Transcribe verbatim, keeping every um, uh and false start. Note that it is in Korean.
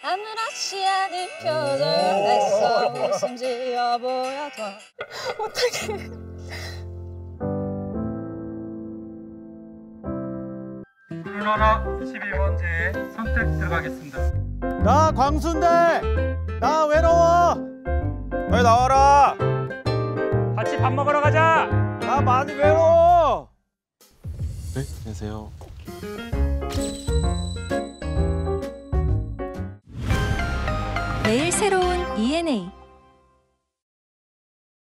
아무렇지 않은 표정을 했어. 웃음 지어 보여줘. 어떡해. 우리나라 십이 번째 선택 들어가겠습니다. 나 광순대. 나 외로워. 빨리 나와라. 같이 밥 먹으러 가자. 나 많이 외로워. 네, 안녕하세요. 매일 새로운 이엔에이